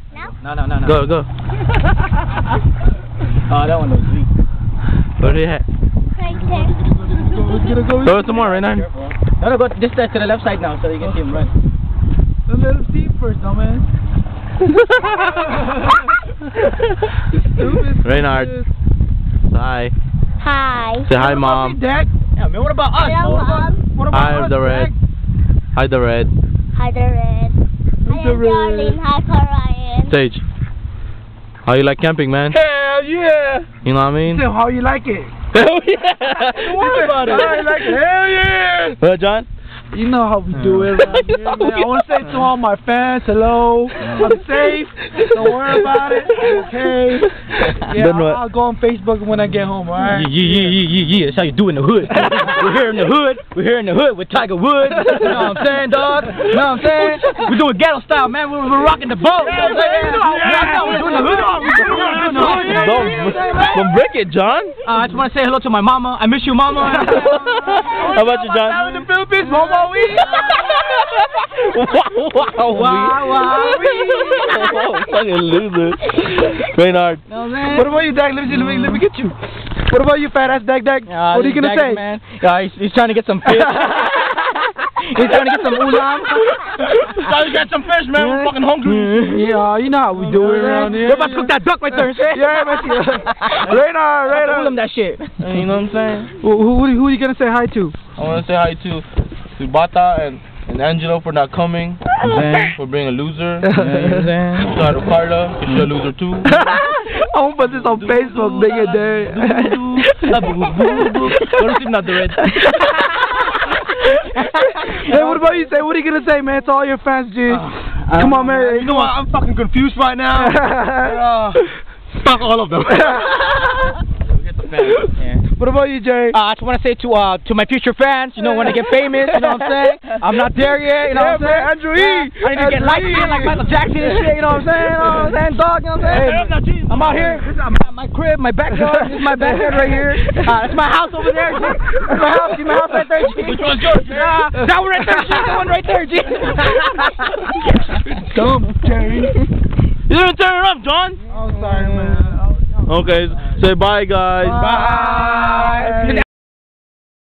No. No. Go, go. Oh, that one was weak. Where are you at? Right there. Go some more, right now. No, go just to the left side now so you can see him run. Let him see first, dumbass. Reynard. Hi. Hi. Say hi, Mom. Dad. Yeah, man, what about us? Hello, Mom. What about Hi, us, the red. Hi, the red. Hi, the red. Hi, the red. Darlene. Hi, Ryan. Sage. How you like camping, man? Hell yeah. You know what I mean? He said, how you like it? Hell yeah. Don't worry about it. How you like it? Hell yeah. What, John? You know how we do it around here, man. I want to say to all my fans, hello. I'm safe. Don't worry about it. Okay. Yeah, I'll go on Facebook when I get home, alright? Yeah. That's how you do in the hood. We're here in the hood. We're here in the hood with Tiger Woods. You know what I'm saying, dog? You know what I'm saying? We're doing ghetto style, man. We're rocking the boat. You know what I'm saying? We're doing the hood. Don't break it, John. I just want to say hello to my mama. I miss you, mama. How about you, John? I'm in the Philippines, mama. Wow. Fucking loser. Reynard. What about you, Dag? Let me get you. What about you, fat ass Dag? What are you gonna say? Man. He's trying to get some fish. He's trying to get some ulam. Trying to get some fish, man. We're fucking hungry. Yeah, you know how we do it around here. We're about to cook that duck right there. Yeah, man. Reynard. Ulam that shit. You know what I'm saying? Who are you gonna say hi to? I want to say hi to Bata and Angelo for not coming. For being a loser. Shout out to Carla, she's a loser too. I won't put this on Facebook, nigga. What if not the red? Hey, what about you? What are you gonna say, man, to all your fans, G? Come on, man. You know what? I'm fucking confused right now. Fuck all of them. Get the fans. Yeah. What about you, Jay? I just want to say to my future fans, you know, when I get famous, you know what I'm saying? I'm not there yet, you know what I'm saying? Andrew E. I need to get light skin like Michael Jackson and shit, you know what I'm saying? You know what I'm saying, dog, you know what I'm saying? I'm out here, I'm at my crib, my backyard, this is my backyard right here. That's my house over there, G. That's my house, see my house right there, G. Which one's yours? That one right there, G. That one right there, G. Dumb, Jerry. You didn't turn it up, John. I'm sorry, man. Okay, say bye, guys. Bye.